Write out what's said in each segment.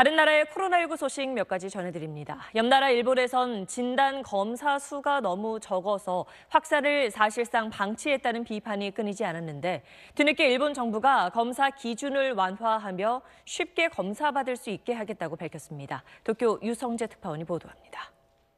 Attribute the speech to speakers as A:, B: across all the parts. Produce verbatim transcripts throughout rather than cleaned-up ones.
A: 다른 나라의 코로나십구 소식 몇 가지 전해드립니다. 옆나라 일본에선 진단 검사 수가 너무 적어서 확산을 사실상 방치했다는 비판이 끊이지 않았는데 뒤늦게 일본 정부가 검사 기준을 완화하며 쉽게 검사받을 수 있게 하겠다고 밝혔습니다. 도쿄 유성재 특파원이 보도합니다.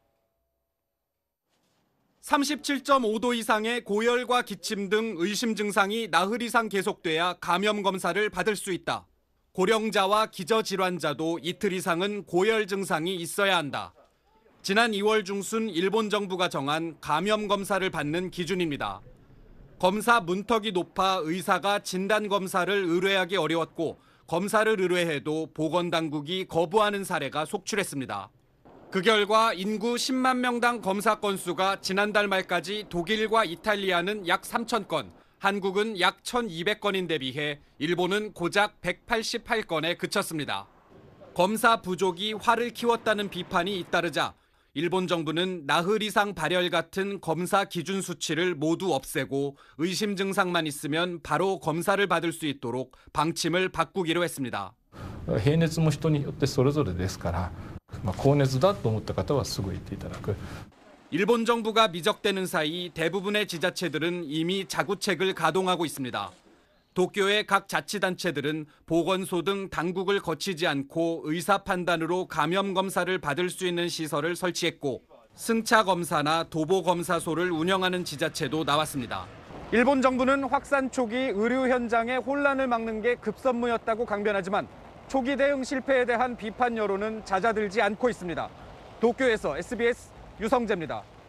B: 삼십칠 점 오 도 이상의 고열과 기침 등 의심 증상이 나흘 이상 계속돼야 감염 검사를 받을 수 있다. 고령자와 기저질환자도 이틀 이상은 고열 증상이 있어야 한다. 지난 이월 중순 일본 정부가 정한 감염 검사를 받는 기준입니다. 검사 문턱이 높아 의사가 진단 검사를 의뢰하기 어려웠고 검사를 의뢰해도 보건당국이 거부하는 사례가 속출했습니다. 그 결과 인구 십만 명당 검사 건수가 지난달 말까지 독일과 이탈리아는 약 삼천 건, 한국은 약 천이백 건인데 비해 일본은 고작 백팔십팔 건에 그쳤습니다. 검사 부족이 화를 키웠다는 비판이 잇따르자 일본 정부는 나흘 이상 발열 같은 검사 기준 수치를 모두 없애고 의심 증상만 있으면 바로 검사를 받을 수 있도록 방침을 바꾸기로 했습니다.
C: 平熱も人によってそれぞれですから、高熱だと思った方はすぐ行っていただく。
B: 일본 정부가 미적대는 사이 대부분의 지자체들은 이미 자구책을 가동하고 있습니다. 도쿄의 각 자치단체들은 보건소 등 당국을 거치지 않고 의사 판단으로 감염 검사를 받을 수 있는 시설을 설치했고 승차 검사나 도보 검사소를 운영하는 지자체도 나왔습니다. 일본 정부는 확산 초기 의료 현장의 혼란을 막는 게 급선무였다고 강변하지만 초기 대응 실패에 대한 비판 여론은 잦아들지 않고 있습니다. 도쿄에서 에스비에스 유성재입니다.